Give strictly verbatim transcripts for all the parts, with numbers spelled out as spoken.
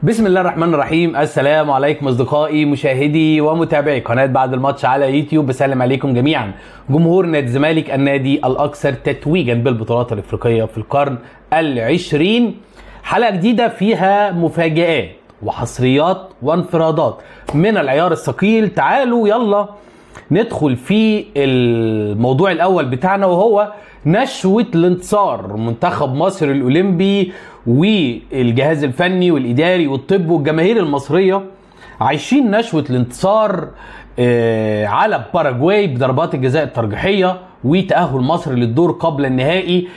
بسم الله الرحمن الرحيم. السلام عليكم اصدقائي مشاهدي ومتابعي قناه بعد الماتش على يوتيوب. بسلم عليكم جميعا جمهور نادي الزمالك، النادي الاكثر تتويجا بالبطولات الافريقيه في القرن العشرين. حلقه جديده فيها مفاجآت وحصريات وانفرادات من العيار الثقيل. تعالوا يلا ندخل في الموضوع الاول بتاعنا، وهو نشوة الانتصار منتخب مصر الاولمبي والجهاز الفني والاداري والطب والجماهير المصريه عايشين نشوة الانتصار على باراجواي بضربات الجزاء الترجيحيه وتأهل مصر للدور قبل النهائي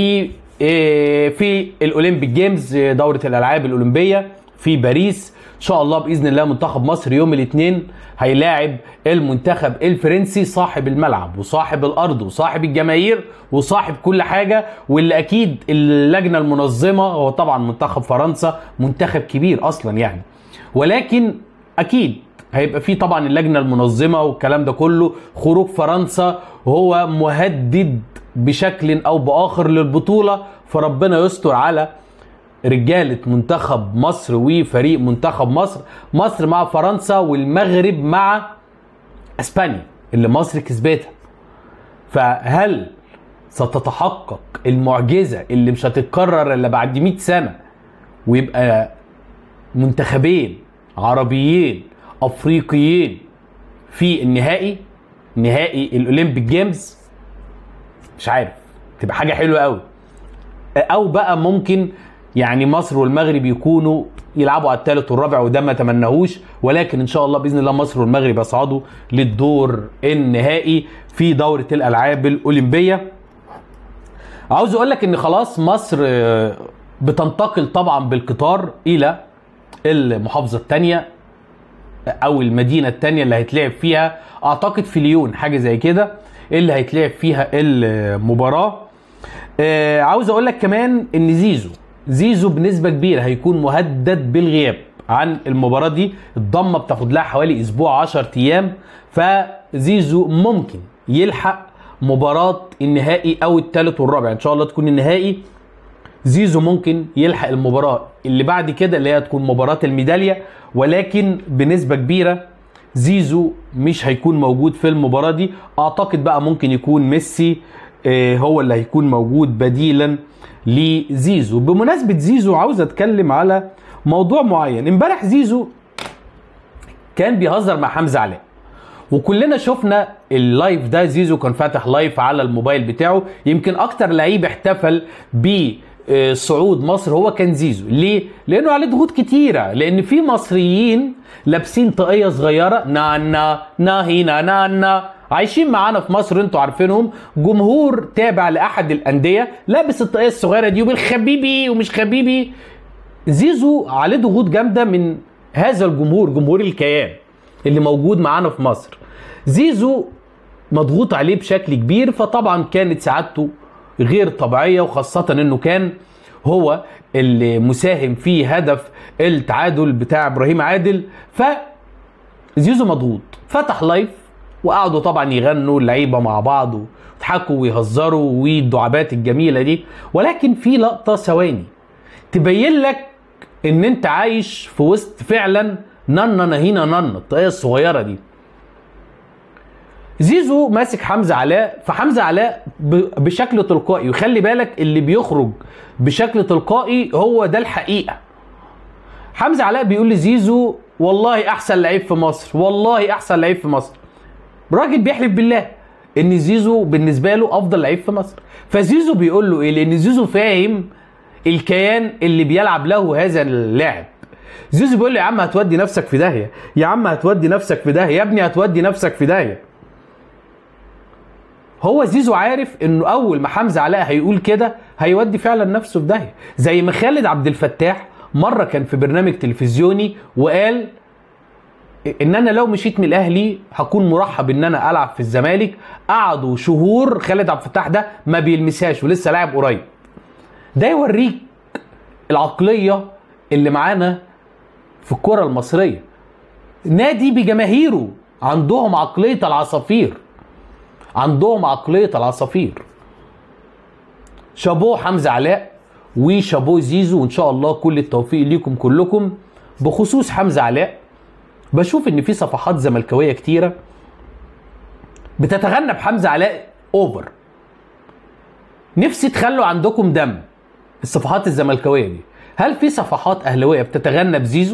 في الاولمبيك جيمز، دورة الالعاب الاولمبيه في باريس. ان شاء الله باذن الله منتخب مصر يوم الاثنين هيلاعب المنتخب الفرنسي، صاحب الملعب وصاحب الارض وصاحب الجماهير وصاحب كل حاجه، واللي اكيد اللجنه المنظمه هو طبعا منتخب فرنسا، منتخب كبير اصلا يعني، ولكن اكيد هيبقى فيه طبعا اللجنه المنظمه والكلام ده كله. خروج فرنسا هو مهدد بشكل او باخر للبطوله، فربنا يستر على رجالة منتخب مصر وفريق منتخب مصر. مصر مع فرنسا والمغرب مع اسبانيا اللي مصر كسبتها. فهل ستتحقق المعجزة اللي مش هتتكرر الا بعد مئة سنة، ويبقى منتخبين عربيين افريقيين في النهائي، نهائي الاولمبيك جيمز؟ مش عارف، تبقى حاجة حلوة قوي. او بقى ممكن يعني مصر والمغرب يكونوا يلعبوا على الثالث والرابع، وده ما تمناهوش، ولكن ان شاء الله باذن الله مصر والمغرب يصعدوا للدور النهائي في دوره الالعاب الاولمبيه. عاوز اقول لك ان خلاص مصر بتنتقل طبعا بالقطار الى المحافظه الثانيه او المدينه الثانيه اللي هيتلعب فيها، اعتقد في ليون حاجه زي كده اللي هيتلعب فيها المباراه. عاوز اقول لك كمان ان زيزو زيزو بنسبة كبيرة هيكون مهدد بالغياب عن المباراة دي. الضمة بتاخد لها حوالي اسبوع عشر ايام، فزيزو ممكن يلحق مباراة النهائي او الثالث والرابع، ان شاء الله تكون النهائي. زيزو ممكن يلحق المباراة اللي بعد كده اللي هي تكون مباراة الميدالية، ولكن بنسبة كبيرة زيزو مش هيكون موجود في المباراة دي. اعتقد بقى ممكن يكون ميسي هو اللي هيكون موجود بديلا لزيزو. بمناسبة زيزو عاوز اتكلم على موضوع معين. امبارح زيزو كان بيهزر مع حمزة علاء، وكلنا شفنا اللايف ده. زيزو كان فاتح لايف على الموبايل بتاعه. يمكن اكتر لعيب احتفل بصعود مصر هو كان زيزو. ليه؟ لانه عليه ضغوط كتيرة، لان في مصريين لابسين طاقية صغيرة نانا ناهينا نانا عايشين معانا في مصر، انتوا عارفينهم، جمهور تابع لاحد الانديه لابس الطاقيه الصغيره دي وبالخبيبي ومش خبيبي. زيزو عليه ضغوط جامده من هذا الجمهور، جمهور الكيان اللي موجود معانا في مصر. زيزو مضغوط عليه بشكل كبير، فطبعا كانت سعادته غير طبيعيه، وخاصه انه كان هو اللي مساهم في هدف التعادل بتاع ابراهيم عادل. فزيزو مضغوط، فتح لايف وقعدوا طبعا يغنوا اللعيبه مع بعض ويضحكوا ويهزروا والدعابات الجميله دي، ولكن في لقطه ثواني تبين لك ان انت عايش في وسط فعلا نانا نهينا نانا الطاقيه الصغيره دي. زيزو ماسك حمزه علاء، فحمزه علاء بشكل تلقائي، وخلي بالك اللي بيخرج بشكل تلقائي هو ده الحقيقه. حمزه علاء بيقول لزيزو والله احسن لعيب في مصر، والله احسن لعيب في مصر. راجل بيحلف بالله ان زيزو بالنسبه له افضل لعيب في مصر. فزيزو بيقول له ايه؟ لان زيزو فاهم الكيان اللي بيلعب له هذا اللاعب. زيزو بيقول له يا عم هتودي نفسك في داهيه، يا عم هتودي نفسك في داهيه، يا ابني هتودي نفسك في داهيه. هو زيزو عارف انه اول ما حمزه علاء هيقول كده هيودي فعلا نفسه في داهيه. زي ما خالد عبد الفتاح مره كان في برنامج تلفزيوني وقال ان انا لو مشيت من الاهلي هكون مرحب ان انا العب في الزمالك. قعدوا شهور خالد عبد الفتاح ده ما بيلمسهاش ولسه لاعب قريب. ده يوريك العقليه اللي معانا في الكره المصريه. نادي بجماهيره عندهم عقليه العصافير، عندهم عقليه العصافير. شابوه حمزه علاء وشابوه زيزو، وان شاء الله كل التوفيق ليكم كلكم. بخصوص حمزه علاء، بشوف ان في صفحات زملكاويه كتيره بتتغنى بحمزه علاء اوفر. نفسي تخلوا عندكم دم الصفحات الزملكاويه دي. هل في صفحات اهلاويه بتتغنى بزيزو؟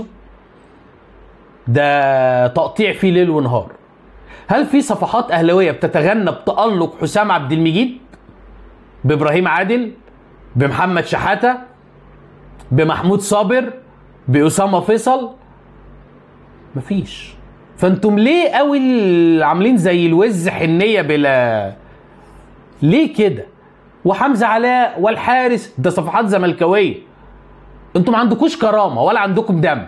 ده تقطيع فيه ليل ونهار. هل في صفحات اهلاويه بتتغنى بتألق حسام عبد المجيد، بابراهيم عادل، بمحمد شحاته، بمحمود صابر، بأسامة فيصل؟ مفيش. فانتم ليه قوي عاملين زي الوز حنيه بلا ليه كده؟ وحمزه علاء والحارس ده صفحات زملكاويه. انتم ما عندكوش كرامه ولا عندكم دم.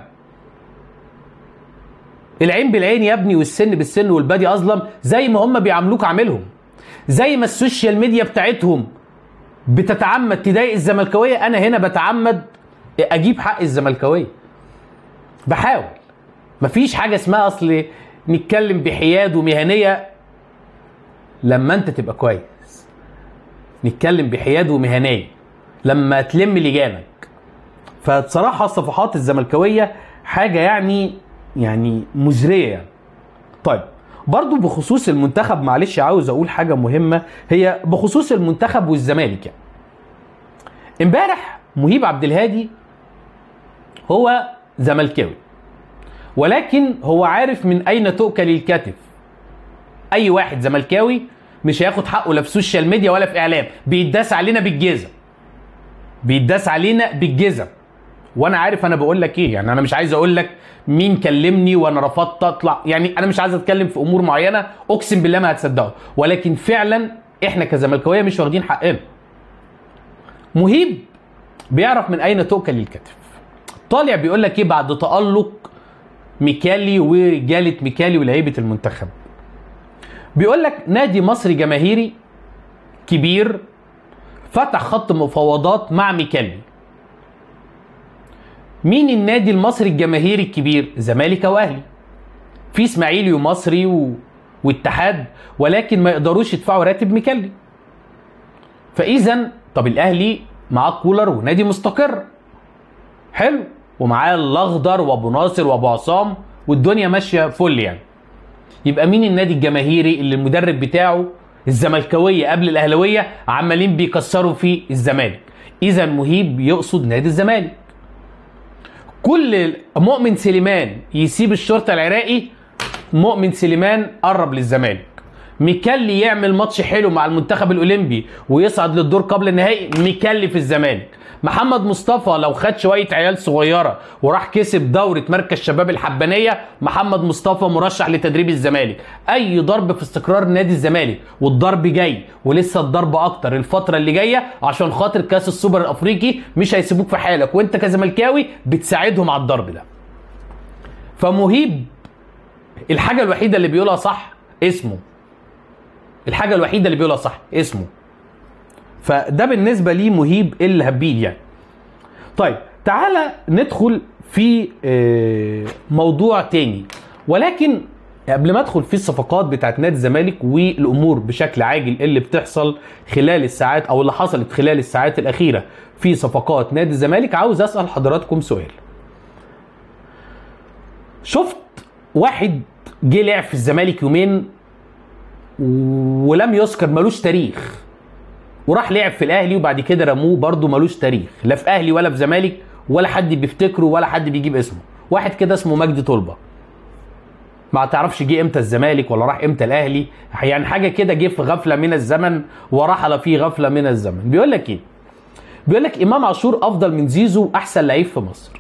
العين بالعين يا ابني والسن بالسن والبادي اظلم، زي ما هم بيعاملوك عاملهم. زي ما السوشيال ميديا بتاعتهم بتتعمد تضايق الزملكاويه، انا هنا بتعمد اجيب حق الزملكاويه. بحاول. مفيش حاجه اسمها اصل نتكلم بحياد ومهنيه لما انت تبقى كويس. نتكلم بحياد ومهنيه لما تلم لجانك. فبصراحه الصفحات الزملكاويه حاجه يعني يعني مزريه يعني. طيب برضو بخصوص المنتخب، معلش عاوز اقول حاجه مهمه، هي بخصوص المنتخب والزمالك. يعني امبارح مهيب عبد الهادي هو زملكاوي، ولكن هو عارف من اين تؤكل الكتف. اي واحد زملكاوي مش هياخد حقه لا في سوشيال ميديا ولا في اعلام، بيتداس علينا بالجزم. بيتداس علينا بالجزم. وانا عارف انا بقول لك ايه، يعني انا مش عايز اقول لك مين كلمني وانا رفضت اطلع، يعني انا مش عايز اتكلم في امور معينه اقسم بالله ما هتصدقوا، ولكن فعلا احنا كزملكاويه مش واخدين حقنا. مهيب بيعرف من اين تؤكل الكتف. طالع بيقول لك ايه بعد تألق ميكالي ورجاله ميكالي ولاعيبه المنتخب؟ بيقول لك نادي مصري جماهيري كبير فتح خط مفاوضات مع ميكالي. مين النادي المصري الجماهيري الكبير؟ زمالك واهلي. في اسماعيلي ومصري و... واتحاد، ولكن ما يقدروش يدفعوا راتب ميكالي. فاذا طب الاهلي معاه كولر ونادي مستقر حلو، ومعاه الاخضر وابو ناصر وابو عصام والدنيا ماشيه فل يعني. يبقى مين النادي الجماهيري اللي المدرب بتاعه الزملكاويه قبل الاهلاويه عمالين بيكسروا في الزمالك؟ اذا مهيب يقصد نادي الزمالك. كل مؤمن سليمان يسيب الشرطه العراقي، مؤمن سليمان قرب للزمالك. ميكالي يعمل ماتش حلو مع المنتخب الاولمبي ويصعد للدور قبل النهائي، ميكالي في الزمالك. محمد مصطفى لو خد شويه عيال صغيره وراح كسب دوره مركز شباب الحبانيه، محمد مصطفى مرشح لتدريب الزمالك. اي ضرب في استقرار نادي الزمالك، والضرب جاي ولسه الضرب اكتر الفتره اللي جايه عشان خاطر كاس السوبر الافريقي، مش هيسيبوك في حالك وانت كزملكاوي بتساعدهم على الضرب ده. فمهيب الحاجه الوحيده اللي بيقولها صح اسمه. الحاجه الوحيده اللي بيقولها صح اسمه. فده بالنسبه لي مهيب الهبيل يعني. طيب تعالى ندخل في موضوع تاني، ولكن قبل ما ادخل في الصفقات بتاعت نادي الزمالك والامور بشكل عاجل اللي بتحصل خلال الساعات او اللي حصلت خلال الساعات الاخيره في صفقات نادي الزمالك، عاوز اسال حضراتكم سؤال. شفت واحد جه لعب في الزمالك يومين ولم يذكر، ملوش تاريخ، وراح لعب في الاهلي وبعد كده رموه برضه ملوش تاريخ، لا في اهلي ولا في زمالك ولا حد بيفتكره ولا حد بيجيب اسمه. واحد كده اسمه مجدي طلبه، ما تعرفش جه امتى الزمالك ولا راح امتى الاهلي، يعني حاجه كده جه في غفله من الزمن ورحل في غفله من الزمن. بيقول لك ايه؟ بيقول لك امام عاشور افضل من زيزو، احسن لعيب في مصر.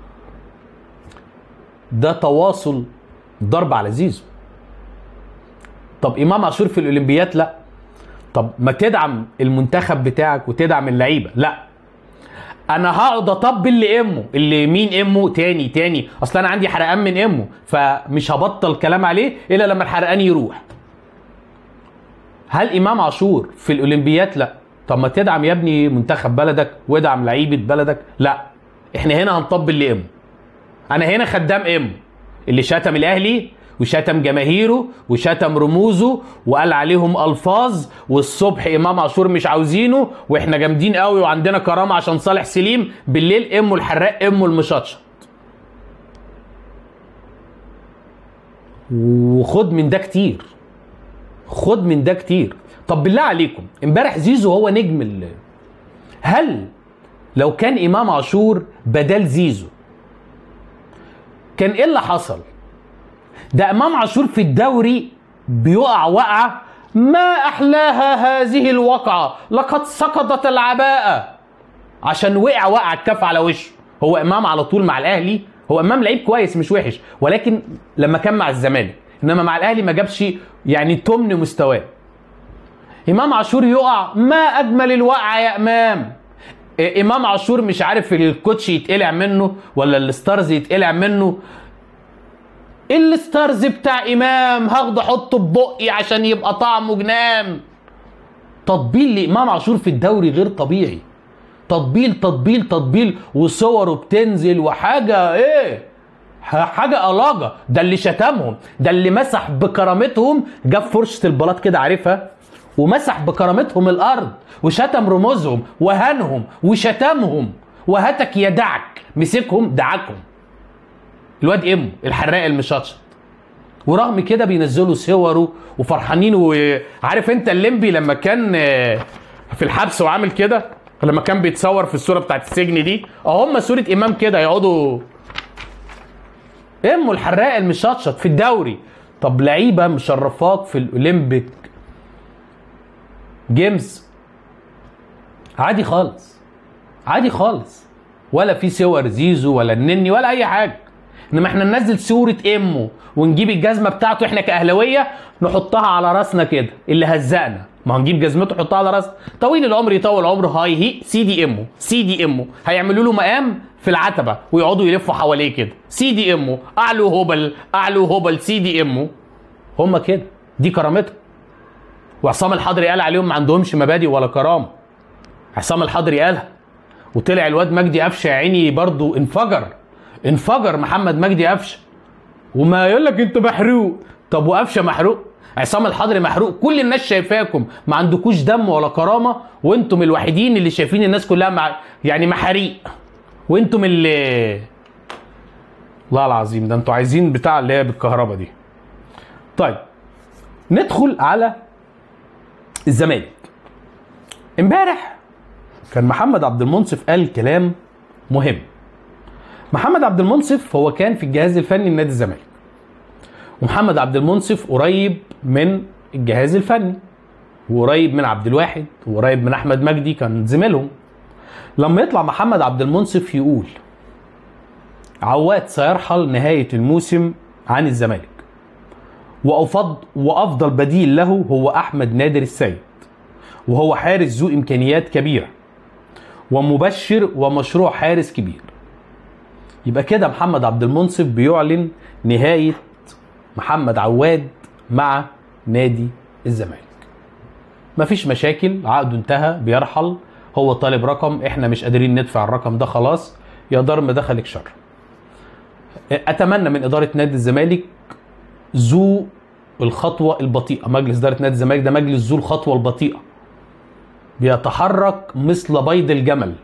ده تواصل ضرب على زيزو. طب امام عاشور في الاولمبيات؟ لا. طب ما تدعم المنتخب بتاعك وتدعم اللعيبه؟ لا. انا هقعد اطبل اللي امه، اللي مين امه تاني تاني، اصل انا عندي حرقان من امه، فمش هبطل كلام عليه الا لما الحرقان يروح. هل امام عاشور في الاولمبيات؟ لا. طب ما تدعم يا ابني منتخب بلدك وادعم لعيبه بلدك؟ لا. احنا هنا هنطبل لامه. انا هنا خدام امه اللي شتم الاهلي وشتم جماهيره وشتم رموزه وقال عليهم الفاظ، والصبح امام عاشور مش عاوزينه واحنا جامدين قوي وعندنا كرامه عشان صالح سليم، بالليل امه الحراق امه المشطشط. وخد من ده كتير، خد من ده كتير. طب بالله عليكم، امبارح زيزو هو نجم ال... هل لو كان امام عاشور بدل زيزو كان ايه اللي حصل؟ ده امام عاشور في الدوري بيقع وقعه ما احلاها هذه الوقعه، لقد سقطت العباءه عشان وقع وقع الكف على وشه. هو امام على طول مع الاهلي، هو امام لعيب كويس مش وحش، ولكن لما كان مع الزمالك، انما مع الاهلي ما جابش يعني تمن مستواه. امام عاشور يقع ما اجمل الوقعه يا امام. امام عاشور مش عارف الكوتش يتقلع منه ولا الستارز يتقلع منه. الستارز بتاع امام هاخده احطه ببقي عشان يبقى طعمه جنان. تطبيل لامام عاشور في الدوري غير طبيعي، تطبيل تطبيل تطبيل، وصوره بتنزل وحاجه ايه، حاجه الاجه. ده اللي شتمهم، ده اللي مسح بكرامتهم، جاب فرشه البلاط كده عارفها ومسح بكرامتهم الارض، وشتم رموزهم وهنهم وشتمهم وهتك يدعك، مسكهم دعكهم. الواد امه الحراق المشطشط، ورغم كده بينزلوا صوره وفرحانين. وعارف انت الليمبي لما كان في الحبس وعامل كده، لما كان بيتصور في الصوره بتاعت السجن دي، اهم صوره امام كده يقعدوا امه الحراق المشطشط في الدوري. طب لعيبه مشرفاك في الاولمبيك جيمز عادي خالص، عادي خالص، ولا في صور زيزو ولا النني ولا اي حاجه. انما احنا ننزل صوره امه ونجيب الجزمه بتاعته احنا كاهلاويه نحطها على راسنا كده، اللي هزقنا ما هنجيب جزمته نحطها على راسنا. طويل العمر يطول عمره، هاي هي سيدي امه، سيدي امه. هيعملوا له مقام في العتبه ويقعدوا يلفوا حواليه كده، سيدي امه، اعلو هبل اعلو هبل سيدي امه. هم كده، دي كرامتهم. وعصام الحضري قال عليهم ما عندهمش مبادئ ولا كرامه. عصام الحضري قالها، وطلع الواد مجدي قفشه يا عيني برضه انفجر، انفجر محمد مجدي قفشه، وما يقول لك انت محروق. طب وقفشه محروق؟ عصام الحضري محروق. كل الناس شايفاكم ما عندكوش دم ولا كرامه، وانتم الوحيدين اللي شايفين الناس كلها مع يعني محاريق، وانتم اللي والله العظيم ده انتوا عايزين بتاع اللي هي بالكهرباء دي. طيب ندخل على الزمالك. امبارح كان محمد عبد المنصف قال كلام مهم. محمد عبد المنصف هو كان في الجهاز الفني لنادي الزمالك، ومحمد عبد المنصف قريب من الجهاز الفني، وقريب من عبد الواحد، وقريب من احمد مجدي كان زميلهم. لما يطلع محمد عبد المنصف يقول عواد سيرحل نهاية الموسم عن الزمالك، وأفضل وأفضل بديل له هو أحمد نادر السيد، وهو حارس ذو إمكانيات كبيرة ومبشر ومشروع حارس كبير. يبقى كده محمد عبد المنصف بيعلن نهاية محمد عواد مع نادي الزمالك. مفيش مشاكل، عقده انتهى، بيرحل، هو طالب رقم، احنا مش قادرين ندفع الرقم ده، خلاص يا دار ما دخلك شر. اتمنى من اداره نادي الزمالك ذو الخطوه البطيئه. مجلس اداره نادي الزمالك ده مجلس ذو الخطوه البطيئه، بيتحرك مثل بيض الجمل.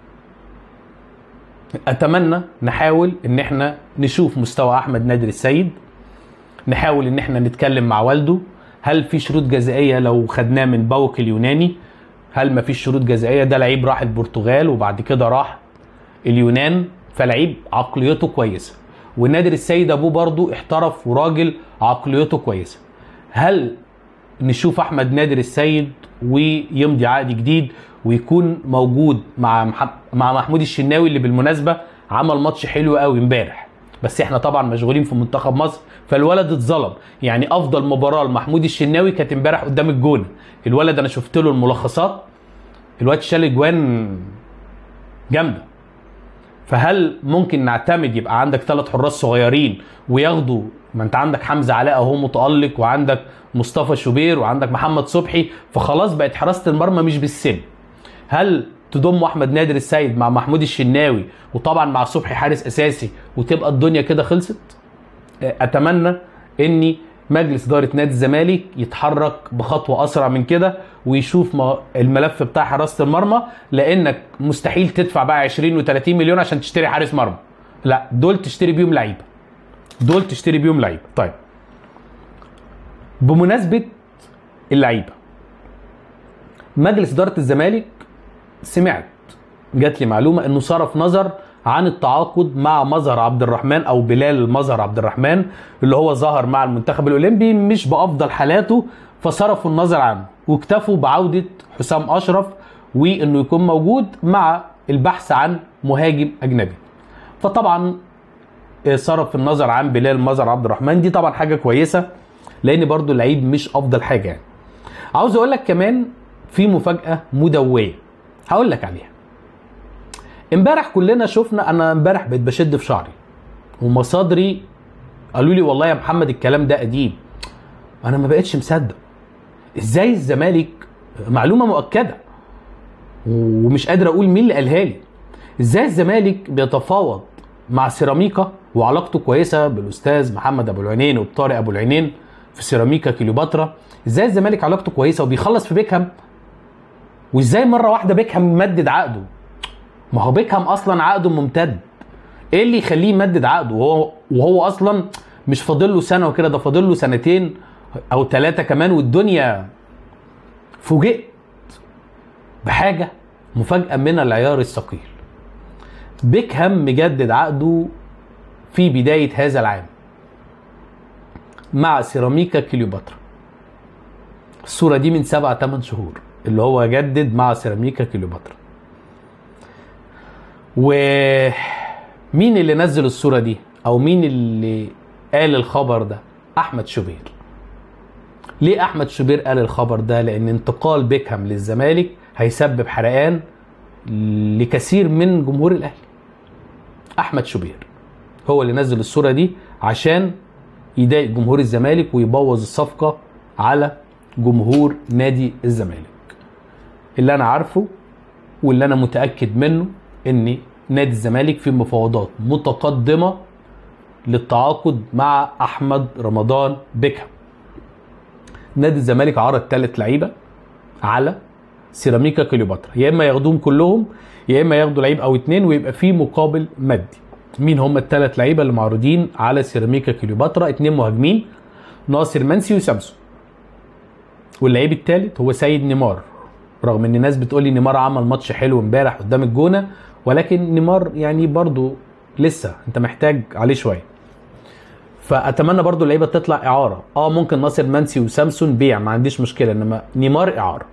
اتمنى نحاول ان احنا نشوف مستوى احمد نادر السيد، نحاول ان احنا نتكلم مع والده، هل في شروط جزائيه لو خدناه من باوك اليوناني؟ هل ما فيش شروط جزائيه؟ ده لعيب راح البرتغال وبعد كده راح اليونان، فلعيب عقليته كويسه، ونادر السيد ابوه برضو احترف وراجل عقليته كويسه. هل نشوف احمد نادر السيد ويمضي عقد جديد ويكون موجود مع مع محمود الشناوي اللي بالمناسبه عمل ماتش حلو قوي امبارح، بس احنا طبعا مشغولين في منتخب مصر فالولد اتظلم. يعني افضل مباراه لمحمود الشناوي كانت امبارح قدام الجونه. الولد انا شفت له الملخصات، الواد شال اجوان جامده. فهل ممكن نعتمد يبقى عندك ثلاث حراس صغيرين وياخدوا؟ ما انت عندك حمزه علاء اهو متالق، وعندك مصطفى شوبير، وعندك محمد صبحي، فخلاص بقت حراسه المرمى مش بالسن. هل تضم احمد نادر السيد مع محمود الشناوي وطبعا مع صبحي حارس اساسي وتبقى الدنيا كده خلصت؟ اتمنى اني مجلس اداره نادي الزمالك يتحرك بخطوه اسرع من كده ويشوف الملف بتاع حراسه المرمى، لانك مستحيل تدفع بقى عشرين وتلاتين مليون عشان تشتري حارس مرمى. لا، دول تشتري بيهم لعيبه، دول تشتري بيهم لعيبه. طيب بمناسبه اللعيبه، مجلس اداره الزمالك سمعت جات لي معلومه انه صرف نظر عن التعاقد مع مظهر عبد الرحمن او بلال مظهر عبد الرحمن اللي هو ظهر مع المنتخب الاولمبي مش بافضل حالاته، فصرفوا النظر عنه واكتفوا بعوده حسام اشرف وانه يكون موجود مع البحث عن مهاجم اجنبي. فطبعا صرف النظر عن بلال مظهر عبد الرحمن، دي طبعا حاجه كويسه لان برضو اللعيب مش افضل حاجه يعني. عاوز اقول لك كمان في مفاجاه مدويه هقول لك عليها. امبارح كلنا شفنا، انا امبارح بقيت بشد في شعري ومصادري قالوا لي والله يا محمد الكلام ده قديم. انا ما بقتش مصدق ازاي الزمالك، معلومه مؤكده ومش قادر اقول مين اللي قالها لي، ازاي الزمالك بيتفاوض مع سيراميكا وعلاقته كويسه بالاستاذ محمد ابو العينين وبطارق ابو العينين في سيراميكا كليوباترا، ازاي الزمالك علاقته كويسه وبيخلص في بيكهام، وازاي مره واحده بيكهام ممدد عقده. ما هو بيكهام اصلا عقده ممتد، ايه اللي يخليه يمدد عقده وهو وهو اصلا مش فاضل له سنه وكده، ده فاضل له سنتين او ثلاثه كمان والدنيا. فوجئت بحاجه مفاجاه من العيار الثقيل، بيكهام مجدد عقده في بدايه هذا العام مع سيراميكا كليوباترا. الصوره دي من سبعة تمن شهور اللي هو جدد مع سيراميكا كليوباترا. ومين اللي نزل الصورة دي او مين اللي قال الخبر ده؟ احمد شوبير. ليه احمد شوبير قال الخبر ده؟ لان انتقال بيكهام للزمالك هيسبب حرقان لكثير من جمهور الاهلي. احمد شوبير هو اللي نزل الصورة دي عشان يضايق جمهور الزمالك ويبوظ الصفقة على جمهور نادي الزمالك. اللي انا عارفه واللي انا متأكد منه ان نادي الزمالك في مفاوضات متقدمة للتعاقد مع احمد رمضان بيكهام. نادي الزمالك عرض ثلاث لعيبة على سيراميكا كليوباترا، يا اما ياخدوهم كلهم يا اما ياخدوا لعيب او اتنين ويبقى في مقابل مادي. مين هم الثلاث لعيبة اللي معروضين على سيراميكا كليوباترا؟ اتنين مهاجمين، ناصر منسي وسامسون، واللعيب الثالث هو سيد نيمار. رغم ان الناس بتقول لي نيمار عمل ماتش حلو امبارح قدام الجونه، ولكن نيمار يعني برضو لسه انت محتاج عليه شويه. فاتمنى برضو اللعيبه تطلع اعاره. اه ممكن ناصر منسي وسامسون بيع ما عنديش مشكله، انما نيمار اعاره.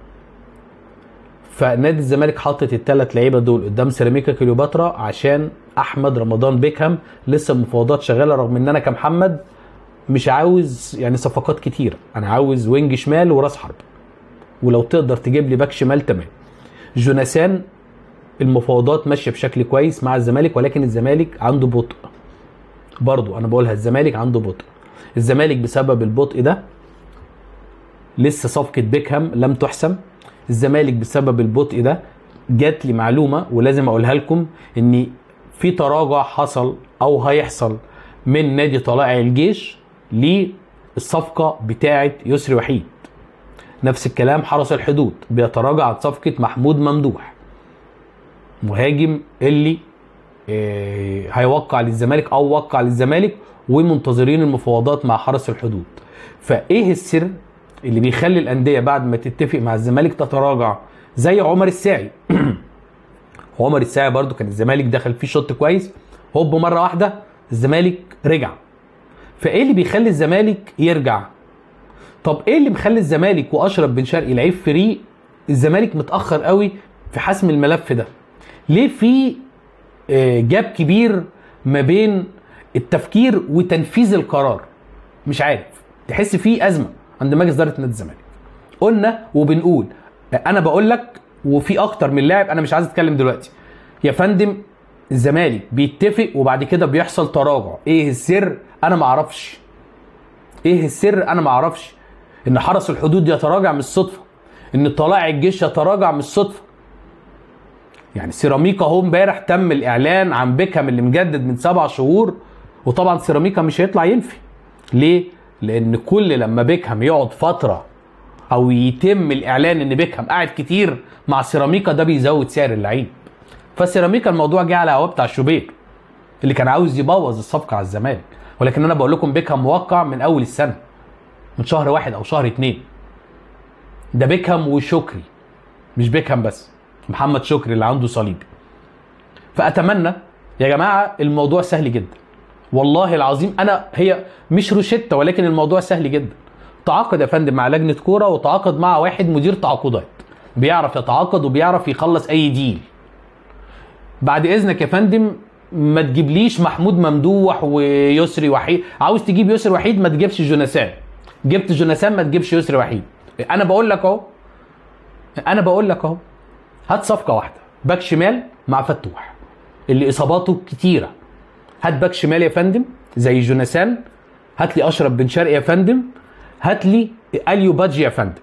فنادي الزمالك حاطط الثلاث لعيبه دول قدام سيراميكا كليوباترا عشان احمد رمضان بيكهام. لسه المفاوضات شغاله، رغم ان انا كمحمد مش عاوز يعني صفقات كتير، انا عاوز وينج شمال وراس حرب، ولو تقدر تجيب لي باك شمال تمام. جوناثان المفاوضات ماشيه بشكل كويس مع الزمالك، ولكن الزمالك عنده بطء. برضو انا بقولها الزمالك عنده بطء. الزمالك بسبب البطء ده لسه صفقه بيكهام لم تحسم. الزمالك بسبب البطء ده جات لي معلومه ولازم اقولها لكم ان في تراجع حصل او هيحصل من نادي طلائع الجيش للصفقه بتاعه يسري وحيد. نفس الكلام حرس الحدود بيتراجع عن صفقه محمود ممدوح مهاجم اللي هيوقع للزمالك او وقع للزمالك، ومنتظرين المفاوضات مع حرس الحدود. فايه السر اللي بيخلي الانديه بعد ما تتفق مع الزمالك تتراجع؟ زي عمر الساعي. عمر الساعي برضو كان الزمالك دخل فيه شوط كويس، هوب مره واحده الزمالك رجع. فايه اللي بيخلي الزمالك يرجع؟ طب ايه اللي مخلي الزمالك واشرف بن شرقي لعيب فريق الزمالك متاخر قوي في حسم الملف ده؟ ليه في جاب كبير ما بين التفكير وتنفيذ القرار؟ مش عارف، تحس فيه ازمه عند مجلس اداره نادي الزمالك. قلنا وبنقول، انا بقول لك وفي اكتر من لاعب، انا مش عايز اتكلم دلوقتي يا فندم. الزمالك بيتفق وبعد كده بيحصل تراجع. ايه السر؟ انا ما اعرفش. ايه السر؟ انا ما اعرفش. ان حرس الحدود يتراجع مش صدفه، ان طلائع الجيش يتراجع مش صدفه. يعني سيراميكا اهو امبارح تم الاعلان عن بيكهام اللي مجدد من سبع شهور، وطبعا سيراميكا مش هيطلع ينفي. ليه؟ لان كل لما بيكهام يقعد فتره او يتم الاعلان ان بيكهام قاعد كتير مع سيراميكا ده بيزود سعر اللعيب. فسيراميكا الموضوع جه على هوا بتاع شوبير اللي كان عاوز يبوظ الصفقه على الزمالك، ولكن انا بقول لكم بيكهام موقع من اول السنه، من شهر واحد او شهر اتنين. ده بيكهام وشكري، مش بيكهام بس، محمد شكري اللي عنده صليبي. فاتمنى يا جماعه الموضوع سهل جدا والله العظيم، انا هي مش روشته ولكن الموضوع سهل جدا. تعاقد يا فندم مع لجنه كوره وتعاقد مع واحد مدير تعاقدات بيعرف يتعاقد وبيعرف يخلص اي ديل. بعد اذنك يا فندم ما تجيبليش محمود ممدوح ويسري وحيد، عاوز تجيب يسري وحيد ما تجيبش جوناثان، جبت جوناثان ما تجيبش يسري وحيد. انا بقول لك اهو انا بقول لك اهو هات صفقه واحده باك شمال مع فتوح اللي اصاباته كتيره، هات باك شمال يا فندم زي جوناثان، هات لي اشرف بن شرقي يا فندم، هات لي اليو بادجي يا فندم.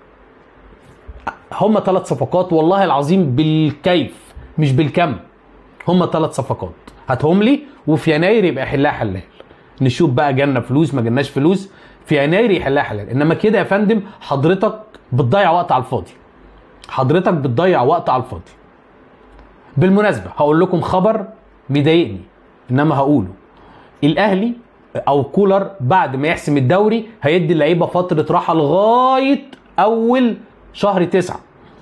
هم ثلاث صفقات والله العظيم بالكيف مش بالكم، هم ثلاث صفقات هاتهم لي وفي يناير يبقى يحلها حلال. نشوف بقى جالنا فلوس ما جالناش فلوس، في يناير يحلها حلال. انما كده يا فندم حضرتك بتضيع وقت على الفاضي، حضرتك بتضيع وقت على الفاضي. بالمناسبه هقول لكم خبر مضايقني انما هقوله، الاهلي او كولر بعد ما يحسم الدوري هيدي اللعيبه فتره راحه لغايه اول شهر تسعة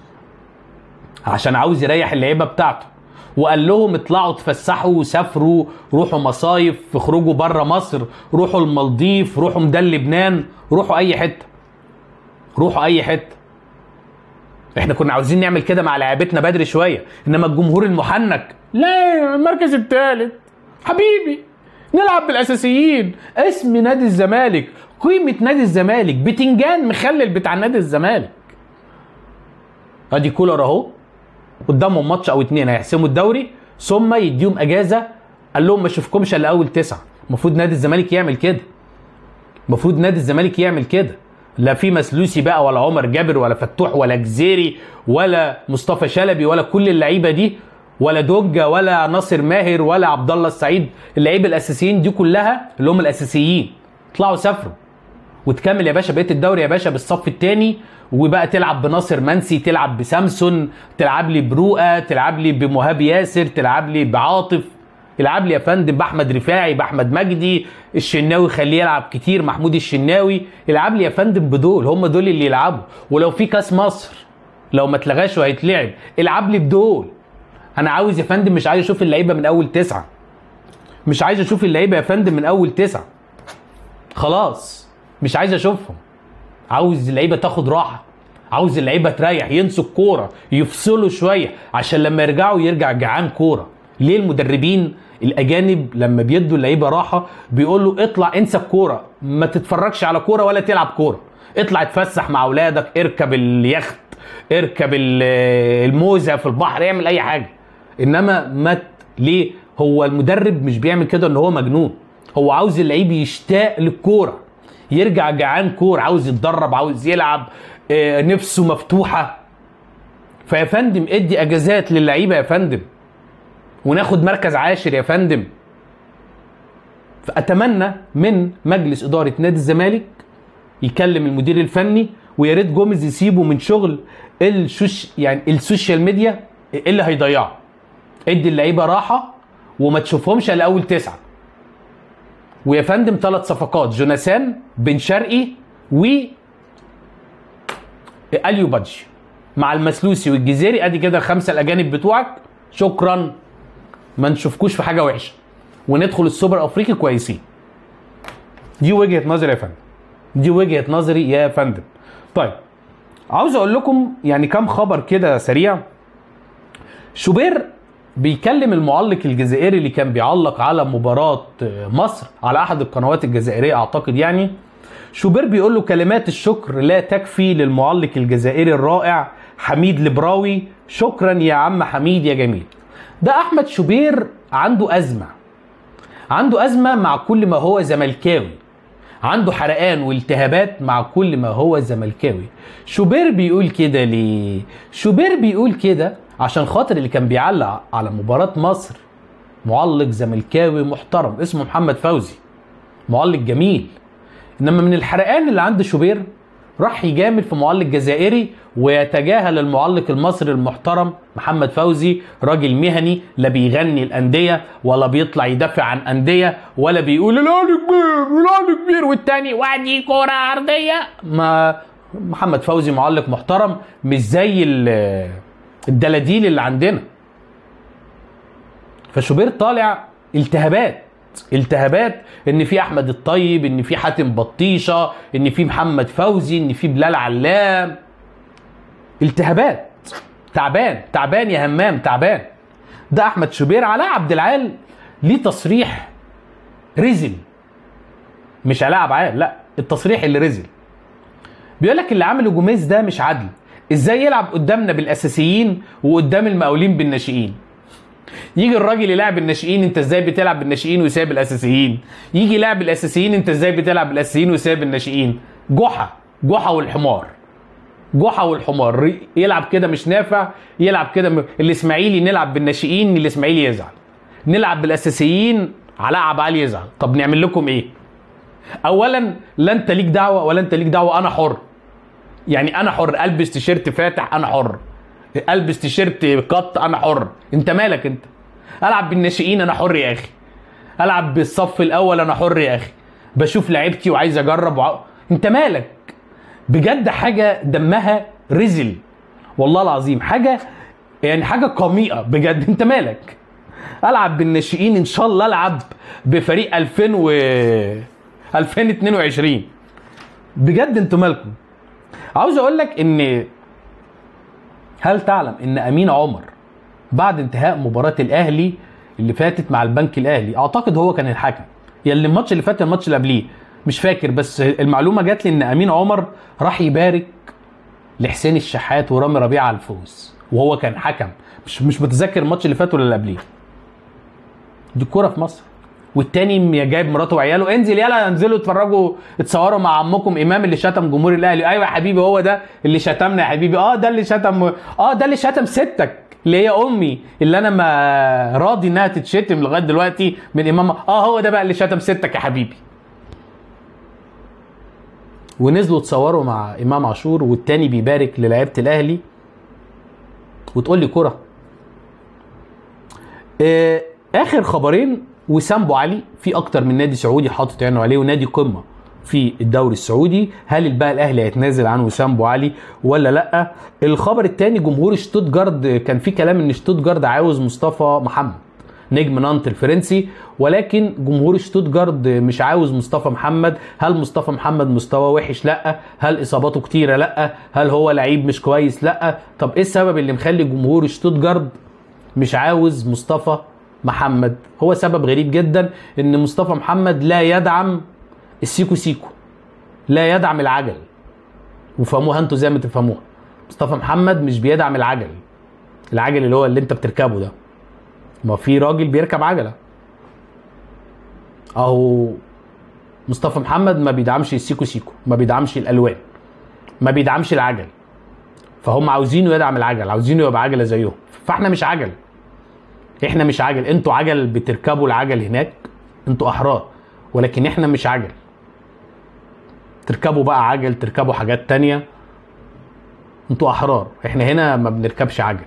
عشان عاوز يريح اللعيبه بتاعته، وقال لهم اطلعوا تفسحوا وسافروا، روحوا مصايف، اخرجوا بره مصر، روحوا المالديف، روحوا ميدان لبنان، روحوا اي حته، روحوا اي حته. احنا كنا عاوزين نعمل كده مع لعيبتنا بدري شويه، انما الجمهور المحنك لا المركز الثالث حبيبي نلعب بالاساسيين. اسم نادي الزمالك، قيمه نادي الزمالك، بتنجان مخلل بتاع نادي الزمالك. ادي كولر اهو قدامهم ماتش او اتنين هيحسموا الدوري ثم يديهم اجازه، قال لهم ما اشوفكمش الا اول تسعه. المفروض نادي الزمالك يعمل كده، المفروض نادي الزمالك يعمل كده. لا في مسلوسي بقى ولا عمر جابر ولا فتوح ولا جزيري ولا مصطفى شلبي ولا كل اللعيبه دي ولا دوجا ولا ناصر ماهر ولا عبد الله السعيد. اللعيبه الاساسيين دي كلها اللي هم الاساسيين اطلعوا سافروا وتكمل يا باشا بقيه الدوري يا باشا بالصف الثاني، وبقى تلعب بناصر منسي، تلعب بسامسون، تلعب لي برؤى، تلعب لي بمهاب ياسر، تلعب لي بعاطف، يلعب لي يا فندم باحمد رفاعي، باحمد مجدي، الشناوي خليه يلعب كتير، محمود الشناوي، يلعب لي يا فندم بدول، هم دول اللي يلعبوا. ولو في كاس مصر لو ما اتلغاش وهيتلعب العب لي بدول. انا عاوز يا فندم مش عايز اشوف اللعيبه من اول تسعه، مش عايز اشوف اللعيبه يا فندم من اول تسعه، خلاص مش عايز اشوفهم. عاوز اللعيبه تاخد راحه، عاوز اللعيبه تريح، ينسوا الكوره، يفصلوا شويه عشان لما يرجعوا يرجع جعان كوره. ليه المدربين الاجانب لما بيدوا اللعيبه راحه بيقولوا اطلع انسى الكوره، ما تتفرجش على كوره ولا تلعب كوره، اطلع اتفسح مع اولادك، اركب اليخت، اركب الموزه في البحر، اعمل اي حاجه. انما ما ليه هو المدرب مش بيعمل كده ان هو مجنون، هو عاوز اللعيب يشتاق للكوره، يرجع جعان كوره، عاوز يتدرب، عاوز يلعب، نفسه مفتوحه. فيا فندم ادي اجازات للعيبه يا فندم، وناخد مركز عاشر يا فندم. فاتمنى من مجلس اداره نادي الزمالك يكلم المدير الفني، ويا ريت جوميز يسيبه من شغل الشوش يعني السوشيال ميديا اللي هيضيعه. ادي اللعيبه راحه وما تشوفهمش الا اول تسعه. ويا فندم ثلاث صفقات، جوناثان، بن شرقي و اليو بادجي مع المسلوسي والجزيري. ادي كده الخمسه الاجانب بتوعك، شكرا، ما نشوفكوش في حاجه وحشه وندخل السوبر الافريقي كويسين. دي وجهه نظري يا فندم، دي وجهه نظري يا فندم. طيب عاوز اقول لكم يعني كام خبر كده سريع. شوبير بيكلم المعلق الجزائري اللي كان بيعلق على مباراة مصر على احد القنوات الجزائرية اعتقد يعني. شوبير بيقول له كلمات الشكر لا تكفي للمعلق الجزائري الرائع حميد البراوي، شكرا يا عم حميد يا جميل. ده احمد شوبير عنده ازمة، عنده ازمة مع كل ما هو زملكاوي، عنده حرقان والتهابات مع كل ما هو زملكاوي. شوبير بيقول كده ليه؟ شوبير بيقول كده عشان خاطر اللي كان بيعلق على مباراة مصر معلق زملكاوي محترم اسمه محمد فوزي، معلق جميل. انما من الحرقان اللي عند شوبير راح يجامل في معلق جزائري ويتجاهل المعلق المصري المحترم محمد فوزي، راجل مهني لا بيغني الانديه ولا بيطلع يدافع عن انديه ولا بيقول الاهلي كبير الاهلي كبير والتاني وادي كوره عرضيه. ما محمد فوزي معلق محترم مش زي الدلاديل اللي عندنا. فشوبير طالع التهابات التهابات ان في احمد الطيب، ان في حاتم بطيشه، ان في محمد فوزي، ان في بلال علام. التهابات. تعبان تعبان يا همام تعبان. ده احمد شوبير. علاء عبد العال ليه تصريح رزل، مش علاء عبد العال، لا التصريح اللي رزل. بيقول لك اللي عمله جوميز ده مش عدل، ازاي يلعب قدامنا بالاساسيين وقدام المقاولين بالناشئين؟ يجي الراجل يلعب الناشئين، انت ازاي بتلعب بالناشئين وسايب الاساسيين؟ يجي يلعب الاساسيين، انت ازاي بتلعب بالاساسيين وسايب الناشئين؟ جحا جحا والحمار جحا والحمار. يلعب كده مش نافع، يلعب كده م... الاسماعيلي نلعب بالناشئين الاسماعيلي يزعل، نلعب بالاساسيين علاء عبد العال يزعل. طب نعمل لكم ايه؟ اولا لا انت ليك دعوه ولا انت ليك دعوه، انا حر. يعني انا حر البس تيشيرت فاتح، انا حر البس تيشيرت قط، انا حر. انت مالك انت؟ العب بالناشئين انا حر يا اخي، العب بالصف الاول انا حر يا اخي، بشوف لعيبتي وعايز اجرب وع... انت مالك؟ بجد حاجه دمها رزل والله العظيم، حاجه يعني حاجه قميئه بجد. انت مالك؟ العب بالناشئين ان شاء الله العب بفريق ألفين و ألفين واتنين وعشرين. بجد انتوا مالكم؟ عاوز اقول لك ان هل تعلم ان امين عمر بعد انتهاء مباراة الاهلي اللي فاتت مع البنك الاهلي، اعتقد هو كان الحكم، يلي الماتش اللي فات الماتش اللي قبليه مش فاكر، بس المعلومة جات لي ان امين عمر راح يبارك لحسين الشحات ورامي ربيعة على الفوز وهو كان حكم. مش مش متذكر الماتش اللي فات ولا اللي قبليه. دي الكورة في مصر. والتاني جايب مراته وعياله، انزل يلا انزلوا اتفرجوا اتصوروا مع عمكم امام اللي شتم جمهور الاهلي. ايوه يا حبيبي هو ده اللي شتمنا يا حبيبي. اه ده اللي شتم، اه ده اللي شتم ستك اللي هي امي اللي انا ما راضي انها تتشتم لغايه دلوقتي من امام. اه هو ده بقى اللي شتم ستك يا حبيبي. ونزلوا اتصوروا مع امام عاشور والتاني بيبارك للاعيبه الاهلي وتقول لي كرة. آه اخر خبرين، وسام ابو علي في اكتر من نادي سعودي حاطط عينه عليه ونادي قمه في الدوري السعودي. هل البقى الاهلي هيتنازل عن وسام ابو علي ولا لا؟ الخبر الثاني، جمهور شتوتجارت، كان في كلام ان شتوتجارت عاوز مصطفى محمد نجم نانت الفرنسي، ولكن جمهور شتوتجارت مش عاوز مصطفى محمد. هل مصطفى محمد مستوى وحش؟ لا. هل اصاباته كتيره؟ لا. هل هو لعيب مش كويس؟ لا. طب ايه السبب اللي مخلي جمهور شتوتجارت مش عاوز مصطفى محمد؟ هو سبب غريب جدا، ان مصطفى محمد لا يدعم السيكو سيكو، لا يدعم العجل. وفهموها انتوا زي ما تفهموها. مصطفى محمد مش بيدعم العجل، العجل اللي هو اللي انت بتركبه ده. ما في راجل بيركب عجله اهو. مصطفى محمد ما بيدعمش السيكو سيكو، ما بيدعمش الالوان، ما بيدعمش العجل. فهم عاوزينه يدعم العجل، عاوزينه يبقى عجله زيهم. فاحنا مش عجل، احنا مش عجل. انتوا عجل بتركبوا العجل هناك، انتوا احرار، ولكن احنا مش عجل. تركبوا بقى عجل، تركبوا حاجات تانية، انتوا احرار. احنا هنا ما بنركبش عجل.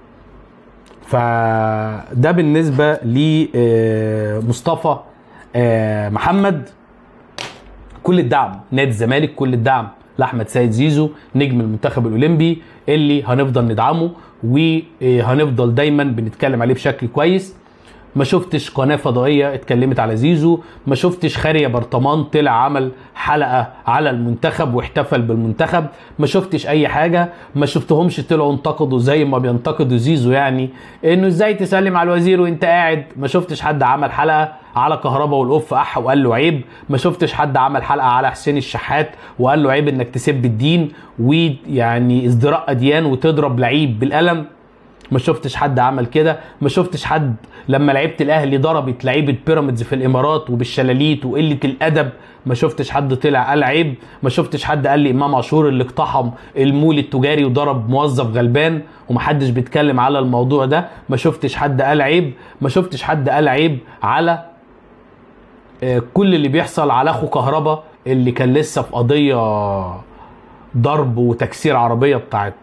فده بالنسبة لمصطفى محمد. كل الدعم نادي الزمالك، كل الدعم لأحمد سيد زيزو نجم المنتخب الأولمبي اللي هنفضل ندعمه وهنفضل دايما بنتكلم عليه بشكل كويس. ما شفتش قناة فضائية اتكلمت على زيزو، ما شفتش خارية برطمان طلع عمل حلقة على المنتخب واحتفل بالمنتخب، ما شفتش اي حاجة. ما شفتهمش طلعوا انتقدوا زي ما بينتقدوا زيزو، يعني انه ازاي تسلم على الوزير وانت قاعد. ما شفتش حد عمل حلقة على كهربا والقف اح وقال له عيب. ما شفتش حد عمل حلقة على حسين الشحات وقال له عيب انك تسب الدين ويعني ازدراء اديان وتضرب لعيب بالقلم. ما شفتش حد عمل كده. ما شفتش حد لما لعيبه الاهلي ضربت لعيبه بيراميدز في الامارات وبالشلاليت وقله الادب، ما شفتش حد طلع قال عيب. ما شفتش حد قال لي امام عاشور اللي اقتحم المول التجاري وضرب موظف غلبان ومحدش بيتكلم على الموضوع ده. ما شفتش حد قال عيب. ما شفتش حد قال عيب على كل اللي بيحصل على اخو كهربا اللي كان لسه في قضيه ضرب وتكسير عربيه بتاعت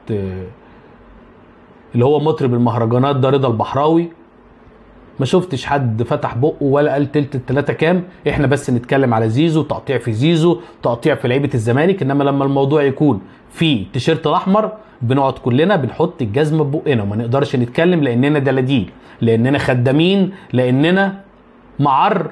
اللي هو مطرب المهرجانات ده رضا البحراوي. ما شفتش حد فتح بقه ولا قال تلت التلاته كام. احنا بس نتكلم على زيزو، تقطيع في زيزو، تقطيع في لعيبه الزمالك. انما لما الموضوع يكون في تيشيرت الاحمر بنقعد كلنا بنحط الجزمه ببقنا وما نقدرش نتكلم، لاننا دلاديل، لاننا خدامين، لاننا معر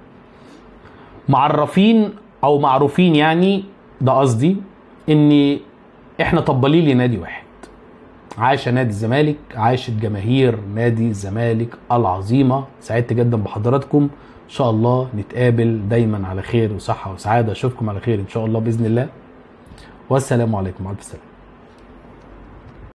معرفين او معروفين، يعني ده قصدي ان احنا طبالين لنادي واحد. عاش نادي الزمالك، عاشت جماهير نادي الزمالك العظيمه. سعدت جدا بحضراتكم، ان شاء الله نتقابل دايما على خير وصحه وسعاده. اشوفكم على خير ان شاء الله باذن الله، والسلام عليكم. مع الف سلامه.